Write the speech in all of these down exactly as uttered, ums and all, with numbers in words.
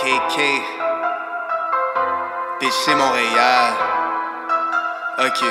K K. Bitch, c'est Montréal. Ok.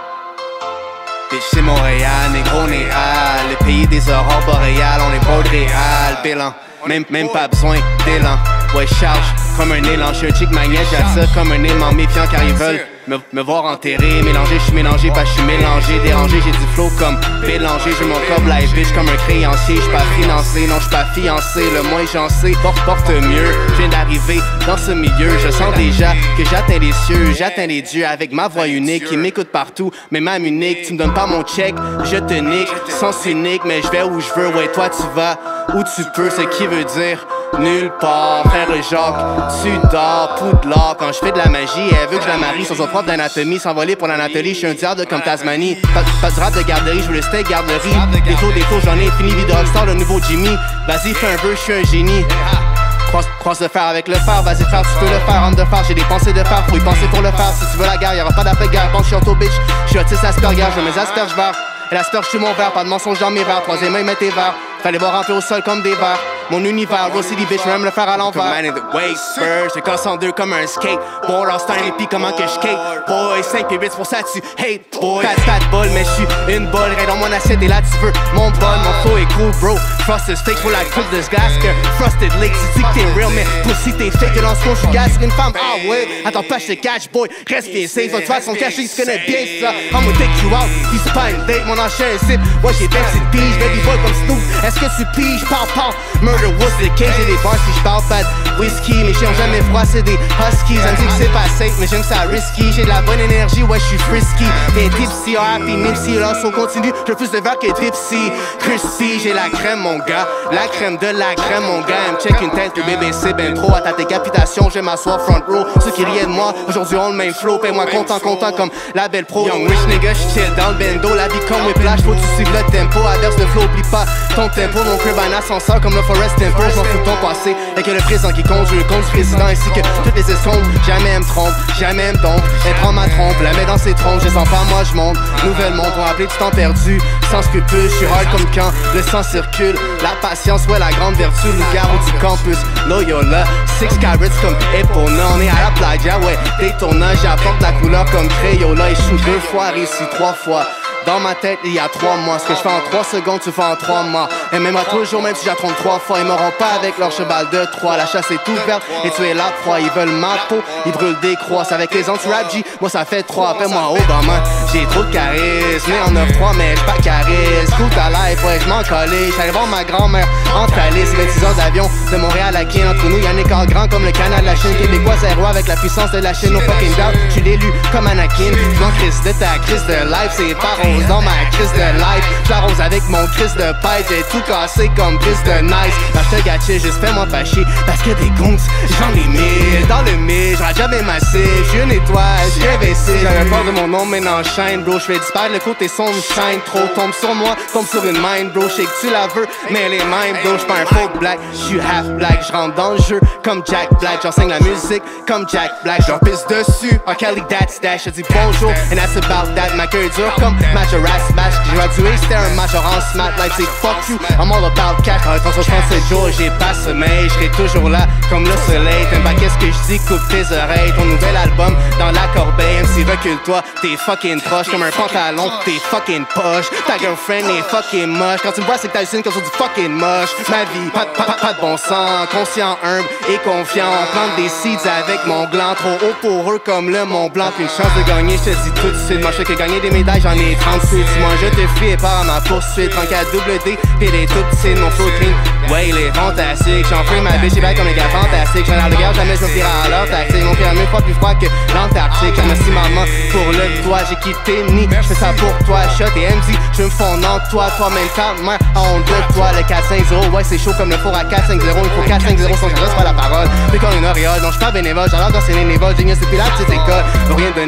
Bitch, c'est Montréal, négro, néal. Le pays des aurores boréales, on est pas de réal. Bilan, même, même pas besoin d'élan. Ouais, charge comme un élan. J'suis un chick magnète, j'ai ça comme un aimant méfiant car ils veulent me, me voir enterré. Mélangé, j'suis mélangé, pas j'suis mélangé. Dérangé, j'ai du flow comme mélangé. J'ai mon cob live bitch comme un créancier. J'suis pas financé, non j'suis pas fiancé. Le moins j'en sais, porte, porte mieux. J'viens d'arriver dans ce milieu. Je sens déjà que j'atteins les cieux. J'atteins les dieux avec ma voix unique qui m'écoute partout, mais même unique. Tu me donnes pas mon check, je te nique. Sens unique, mais j'vais où j'veux. Ouais, toi tu vas où tu peux, ce qui veut dire nulle part. Frère Jacques, tu dors, Poudlard. Quand je fais de la magie, elle veut que je la marie. Sans son prof d'anatomie, s'envoler pour l'Anatolie. Je suis un diable comme Tasmanie. Pas, pas de rap de garderie, je veux le steak garderie. Défaut, défaut, j'en ai fini. Vie de rockstar, le nouveau Jimmy. Vas-y, fais un vœu, je suis un génie. Croise, croise le fer avec le fer, vas-y faire, tu peux le faire, rentre de fer, j'ai des pensées de fer, faut y penser pour le faire. Si tu veux la guerre, y'aura pas d'après-guerre, pense je suis auto bitch, je suis autiste Asperger, je mets asperges verts. Elle asperge sur mon verre, pas de mensonge dans mes verres, troisième main, mets tes verres. Fallait voir rentrer au sol comme des verres. Mon univers, Rosy les bitch, même le faire à l'envers. Man in the way, Spurs, je casse en deux comme un skate. Boy, en style et puis comment que je skate. Boy, cinq et huit, pour ça tu hate. Boy, pas pas de bol, mais je suis une bolle. Raid dans mon assiette et là tu veux mon bol. Mon flow est cool, bro. Frosted steak pour la coupe de ce glace que Frosted Lake. Tu dis que t'es real, mais pussy t'es fake. Que dans ce con, je suis gas, une femme, ah ouais. Attends pas, je te catch, boy. Reste bien safe, va te faire son caché, tu connais bien ça. I'm gonna take you out, puis c'est pas une date. Mon ancien zip, ouais, j'ai vingt petites piges. Baby boy comme Snoop, est-ce que tu piges? Pow, pow. Murder, what's the case? J'ai des bars si j'parle pas de whisky. Mes chiens ont jamais froid, c'est des huskies. Elle me dit que c'est pas safe, mais j'aime ça risky. J'ai de la bonne énergie, ouais, j'suis frisky. T'es tipsy, happy, nipsy. Là, on continue, je plus de verre que tipsy. Crispy, j'ai la crème, mon gars. La crème de la crème, mon gars. Elle me check une tête, le bébé c'est ben trop. À ta décapitation, je m'asseoir front row. Ceux qui riaient de moi, aujourd'hui on le même flow. Paye-moi content, content comme la belle pro. Young rich nigga, j'chill dans le bendo. La vie comme whiplash, faut que tu suives le tempo. Adverse le flow, oublie pas ton tempo. Mon crib un ascenseur comme le Forest Tempo. J'm'en fous de ton passé, et que le présent qui compte. Je le compte du président ainsi que toutes les escombres. Jamais elle me trompe, jamais elle me dompe. Elle prend ma trompe, la met dans ses trompes. Je sens pas, moi je monte. Nouvelle monde pour appeler du temps perdu. Sans scrupule, je suis hard comme quand le sang circule. La patience, ouais, la grande vertu. Loup-garou du campus, Loyola. Six carats comme Epona. On est à la playa, ouais, Daytona. J'apporte la couleur comme Crayola. Échoue deux fois, réussi trois fois. Dans ma tête, il y a trois mois. Ce que je fais en trois secondes, tu fais en trois mois. Et même à toujours, même si j'attends trois fois, ils m'auront pas avec leur cheval de Troie. La chasse est ouverte et tu es la proie. Ils veulent ma peau, ils brûlent des croix. C'est avec les anti-rap G, moi ça fait trois. Appelle-moi Obama, j'ai trop de charisme. Né en neuf trois, mais j'suis pas charisme. Cool ta life, ouais, j'm'en collais. J'allais voir ma grand-mère en Thalys. vingt-six heures d'avion de Montréal à Kin. Entre nous, y'a un écart grand comme le canal de la Chine. Québécois, zéro avec la puissance de la Chine. No fucking doubt, j'suis l'élu comme Anakin. J'm'en crisse de ta crise de life, c'est pas rose dans ma crise de life. J'arrose avec mon crise de paille. J'ai tout cassé comme crise de nice. Là j'te gâché, juste fais-moi pas chier. Parce que des gonks, j'en ai mille. Dans le mille, j'aurais jamais massé. J'suis une étoile, j'suis investi. J'avais peur de mon nom, maintenant shine, bro. J'fais disparaître le côté son shine. Trop tombe sur moi, tombe sur une mine, bro. J'sais que tu la veux, mais les mêmes, bro. J'suis pas un faux black, j'suis half black. J'rentre dans le jeu comme Jack Black. J'enseigne la musique comme Jack Black. J'en pisse dessus, en Kelly that's that. J'te dis bonjour, and that's about that. Ma queue dure comme Majora's Mask. J'ai gradué, c'était un major en smat. Life c'est fuck you, I'm all about cash. En réponse, je pense sept jours, j'ai pas sommeil. J'serai toujours là comme le soleil. T'aimes pas qu'est-ce que j'dis, coupe tes oreilles. Ton nouvel album dans la corbeille. M C recule-toi, t'es fucking proche. Comme un pantalon, t'es fucking poche. Ta girlfriend est fucking moche. Quand tu me vois, c'est que t'hallucines comme sur du fucking moche. Ma vie, pas, pas, pas, pas de bon sens. Conscient, humble et confiant. On plante des seeds avec mon gland. Trop haut pour eux comme le Mont Blanc. Puis une chance de gagner, j'te dis tout de suite. Moi, je sais que gagner des médailles, j'en ai trente-six. Moi, je te fuis et pars à ma poursuite. trente-quatre double D, pis des tout petits de mon flow clean. Ouais, il est fantastique. J'en fais ma bitch, j'ai back comme un gars fantastique. J'en ai le gars, jamais je me tire à leur tactique. Mon pire mille fois plus froid que l'Antarctique. Je remercie maman pour le toit. J'ai quitté Ni, je fais ça pour toi. Shot et M D, je me fonds en toi. Toi-même, ta mère, a honte de toi. Le quatre cinq zéro, ouais, c'est chaud comme le four à quatre cinq zéro. Il faut quatre cinq zéro, sans que je reste pas la parole. T'es comme une auréole, non, j'suis pas bénévole. J'en ai dans ces nénévoles. Génial, c'est puis la petite école. Faut rien donner,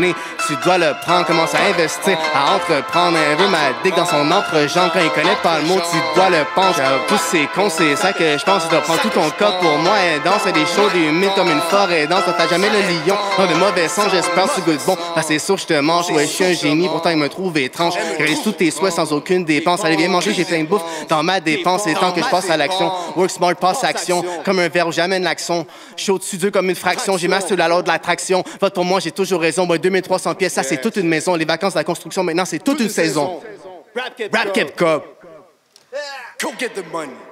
tu dois le prendre. Commence à investir, à entreprendre. Un veut ma dick dans son entrejambe. Quand il connaît pas le mot, tu dois le prendre. Tous ces cons, c'est ça que je pense. Tu dois prendre tout ton corps pour moi. Et danse des choses, des humides comme une forêt. Danse, t'as jamais le lion. Non, de mauvais sons, j'espère que tu goûtes bon. Ah, c'est sûr, je te mange. Ouais, je suis un génie, pourtant il me trouve étrange. Réalise tous tes souhaits sans aucune dépense. Allez, viens manger, j'ai plein de bouffe dans ma dépense. C'est temps que je passe à l'action. Work smart, passe action. Comme un verre où j'amène l'action. Je suis au-dessus d'eux comme une fraction. J'ai mastered la loi de l'attraction. Vote pour moi, j'ai toujours raison. Moi, deux mille trois cents pièces, ça c'est toute une maison. Les vacances de la construction, maintenant c'est toute une saison. Rap kept cup. Go get the money.